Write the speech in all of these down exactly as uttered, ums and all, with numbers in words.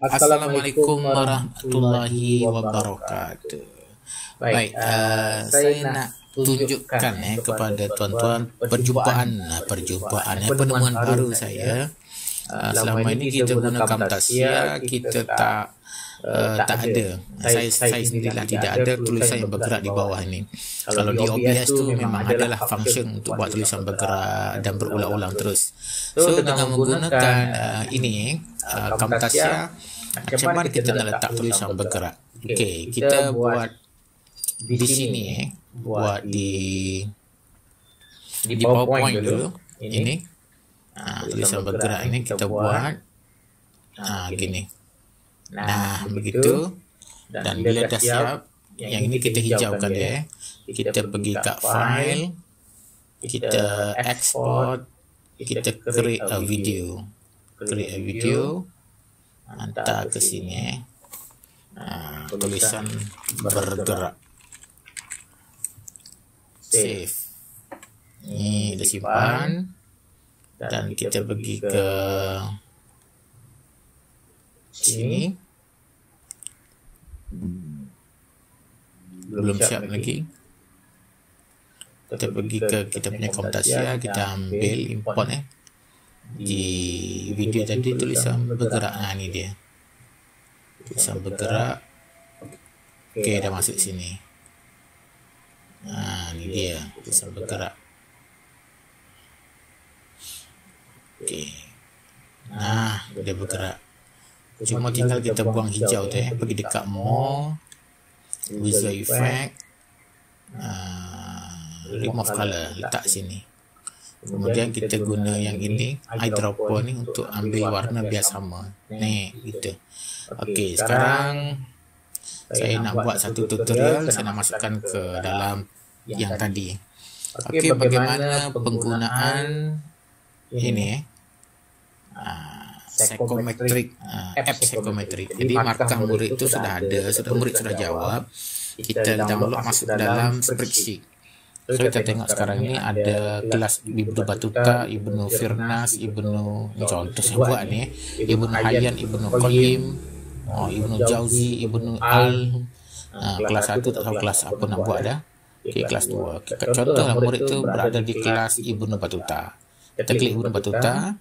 Assalamualaikum warahmatullahi wabarakatuh. Baik, uh, saya nak tunjukkan eh kepada tuan-tuan perjumpaan perjumpaan eh, penemuan baru saya. Uh, selama ini kita guna Camtasia, kita tak uh, tak ada. Saya saya sendirilah tidak ada tulisan yang bergerak di bawah ini. Kalau di O B S tu memang adalah function untuk buat tulisan bergerak dan berulang-ulang terus. So dengan menggunakan uh, ini uh, Camtasia, macam mana kita nak letak tulisan bergerak? Okey, kita buat di sini eh, buat di di PowerPoint dulu. Ini ah, tulisan bergerak ini kita buat ah gini. Nah, begitu. Dan bila dah siap, yang ini kita hijaukan dia. Kita pergi kat file, kita export, kita create a video. Create a video. Hantar ke sini eh. Nah, tulisan bergerak. Save. Ini dah simpan. Dan kita pergi ke sini. Belum siap lagi. Kita pergi ke kita punya Camtasia, kita ambil import eh. Di video tadi tulisan bergerak. Nah, ni dia tulisan bergerak. Okey, dah masuk sini. Nah, ni dia tulisan bergerak. Okey, nah dia bergerak. Cuma tinggal kita buang hijau tu eh. Pergi dekat more, visual effect, uh, remove color, letak sini. Kemudian kita guna yang ini, eyedropper ni untuk ambil warna biar sama. Ni, gitu. Okey, sekarang saya nak buat satu tutorial. Saya nak masukkan ke dalam yang tadi. Okey, bagaimana penggunaan ini eh? Uh, psychometric, uh, app psychometric. Jadi markah murid itu sudah ada, sudah murid sudah jawab. Kita download masuk dalam spreadsheet. So kita tengok sekarang ni ada kelas Ibnu Batuta, Ibnu Firnas, Ibnu, ni contoh saya buat ni, Ibnu Hayyan, Ibnu Qayyim, oh, Ibnu Jauzi, Ibnu Al. Nah, kelas satu tak tahu kelas apa nak buat dah. Okey, kelas dua. Contohlah murid tu berada di kelas Ibnu Batuta. Kita klik Ibnu Batuta.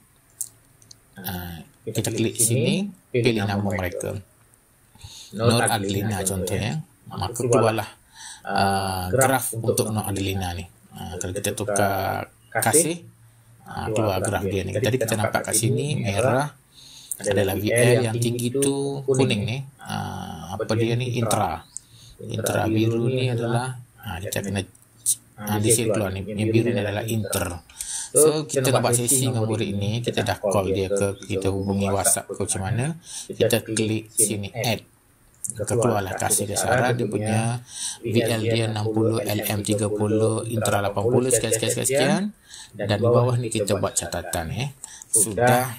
Uh, kita klik sini, pilih nama mereka. Nur Adlina contohnya. Maka keluarlah Uh, graf untuk Nur Adlina ni. Uh, kalau kita tukar kasih, uh, keluar graf dia ni. Tadi kita nampak kat sini merah adalah V L, yang tinggi tu kuning ni. Uh, apa dia ni? Intra. Intra biru ni adalah uh, kita kena uh, di sini keluar ni. Yang biru ni adalah inter. So kita nak buat sesi dengan murid ini, kita dah call dia ke, kita hubungi WhatsApp ke macam mana. Kita klik sini add. Keluarlah kasih dia syarat, dia punya V L dia enam puluh, L M tiga puluh, intra lapan puluh, sekian sekian sekian. Dan di bawah ni kita buat catatan eh. Sudah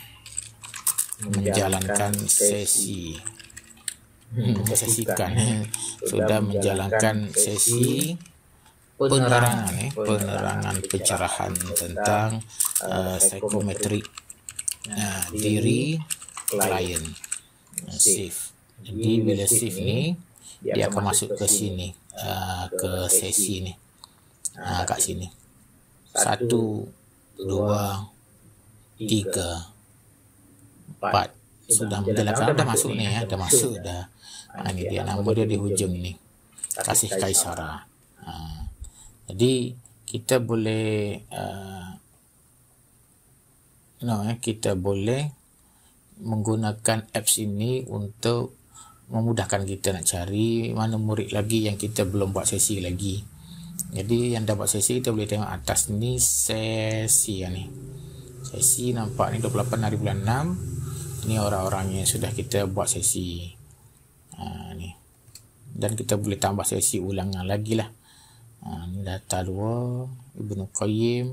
menjalankan sesi. Hmm, sesikan eh. Sudah menjalankan sesi penerangan eh, penerangan pencerahan tentang uh, psychometric uh, diri klien. Uh, save. Jadi bila save ni, dia akan masuk ke sini, uh, ke sesi ni, uh, kat sini. Satu, dua, tiga, empat. Sudah menjalankan, dah masuk ni ya, dah masuk dah. Uh, ni dia nama dia di hujung ni, Kasih Kaisara. Uh, jadi kita boleh, uh, no, eh, kita boleh menggunakan apps ini untuk memudahkan kita nak cari mana murid lagi yang kita belum buat sesi lagi. Jadi yang dah buat sesi, kita boleh tengok atas ni sesi yang ni. Sesi nampak ni dua puluh lapan hari bulan enam. Ni orang-orang yang sudah kita buat sesi. Ha, ni. Dan kita boleh tambah sesi ulangan lagi lah. Ha, ni data dua, Ibnu Qayyim.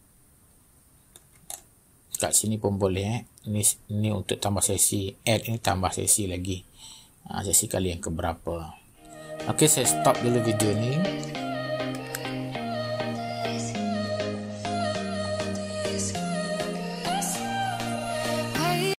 Kat sini pun boleh eh. Ni, ni untuk tambah sesi, add ini tambah sesi lagi. Ha, sesi kali yang keberapa. Okey, saya stop dulu video ni.